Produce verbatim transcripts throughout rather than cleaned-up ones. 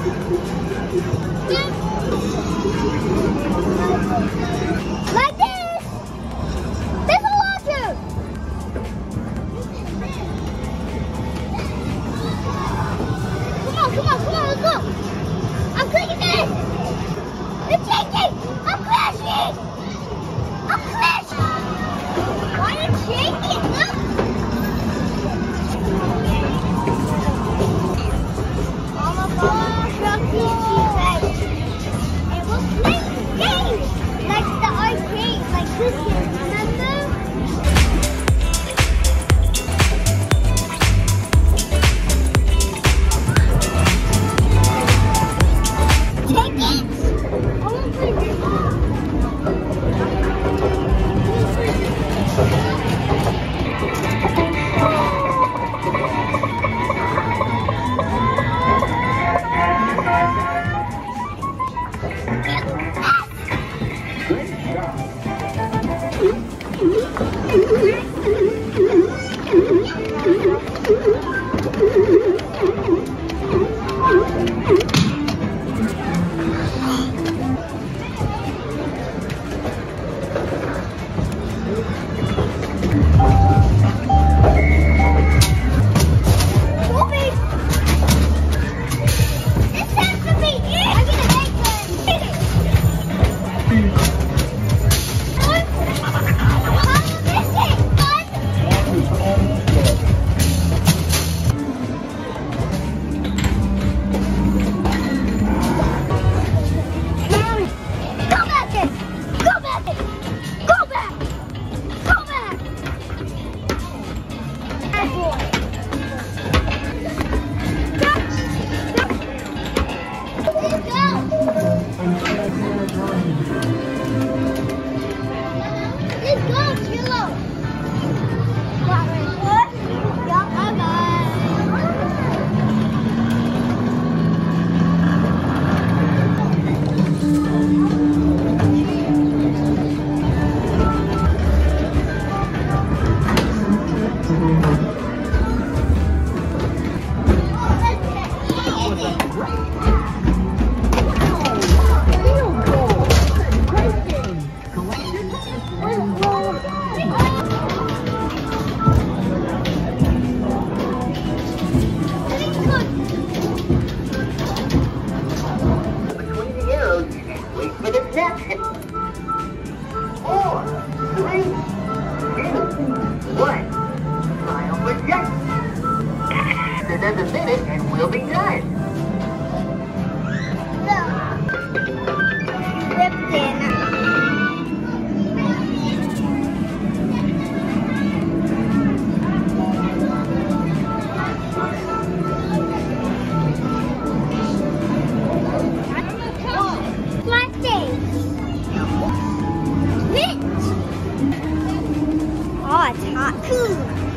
Like this! There's a launcher! Come on, come on, come on, let's go! I'm clicking it! It's shaking! I'm crashing! I'm crashing! Why are you shaking? Look! Mama, Mama, from E.Chees, right? And we'll play games! Like the arcade, like this game, remember? Take it! I want to play this. Four, three, two, one. Smile for yes. Another minute and we'll be done. Ripped in. Oh, it's hot. Cool.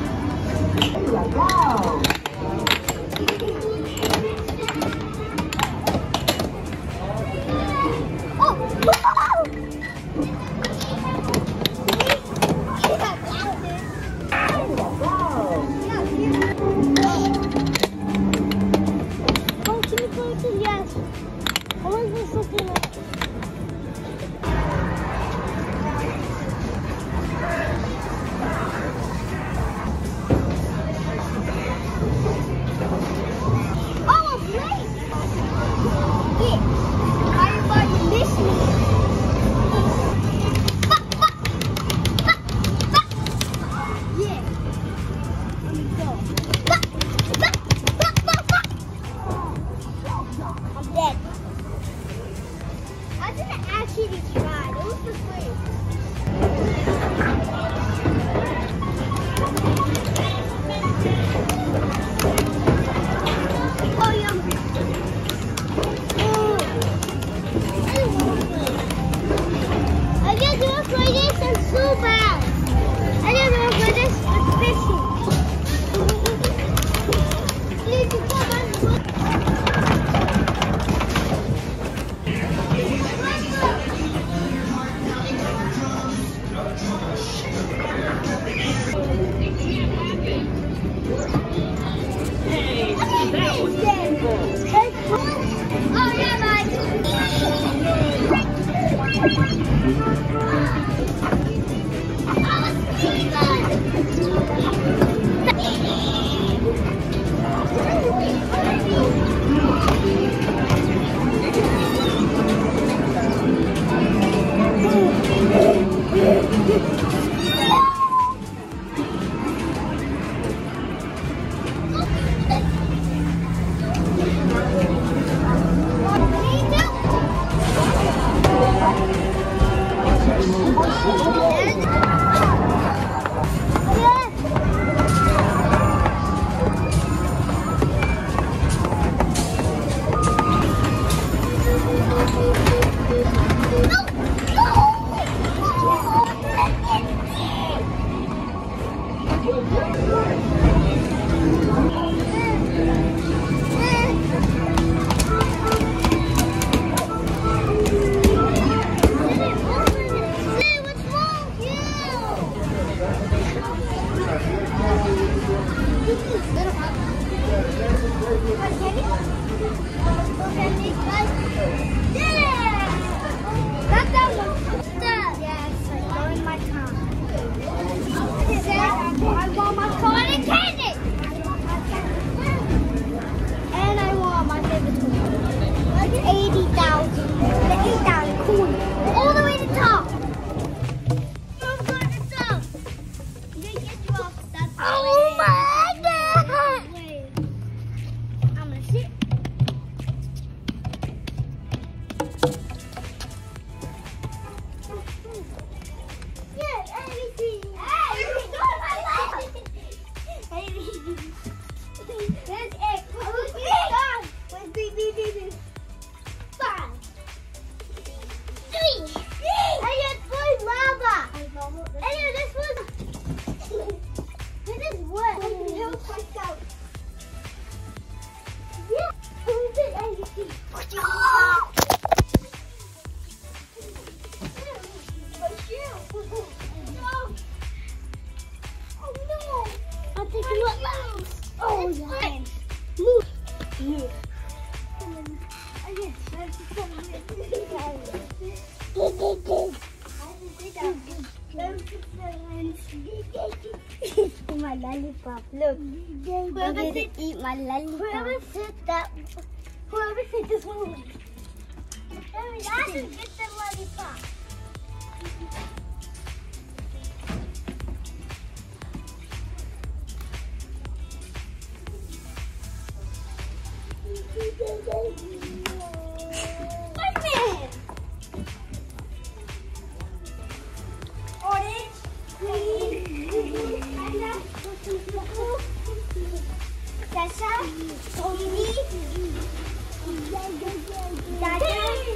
Oh, yes. I want to something like actually tried. It was for free. Oh, yum. Oh. I just want to play this and so bad. I just want to play this with fishing. Please, come on. Hey, that was Not that one. Yes, I learned my car. I want my cotton candy. And I want my favorite toy. It's eighty thousand. The eight thousand cool. All the way to the top. I'm going to the top. I'm going to get you off that. Oh my God. Wait. I'm going to sit. Yes, everything. Hey, you're doing my life. That's it. Who's done? Where's B, B, B, B? Five. Three. I got three lava. Anyway, this was. This is what? Help myself. Yeah. Who's it? Everything. Oh! Oh no! I'm taking what last? Oh yeah. Move. Yeah. My lollipop. Look. Whoever said eat my lollipop. Whoever said that. Whoever said this one. I should get the lollipop. Orange, green, Sasha, Tony, Dada.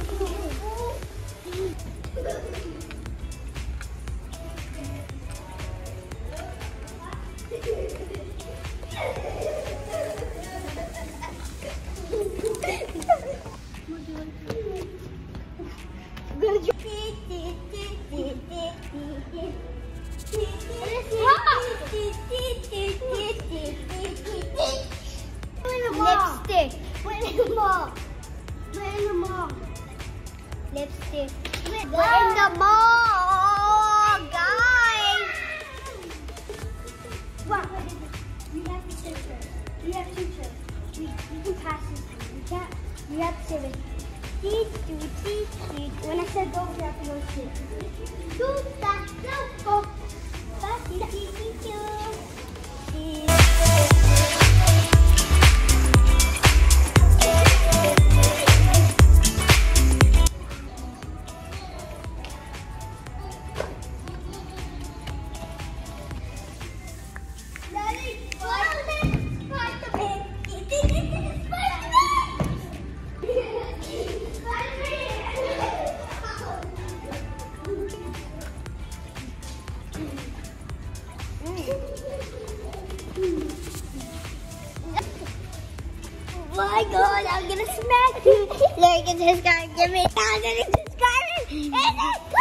Lipstick. We're in the mall. We're in the mall. Lipstick. We're in the mall, guys. What? We have to take it. We have to take it. We, we can pass this. We can't. We have to save it. When I said go, we have to go sit. Do that. Go. Go. My God, I'm gonna smack you. Like, it's just gonna give me a thousand subscribers.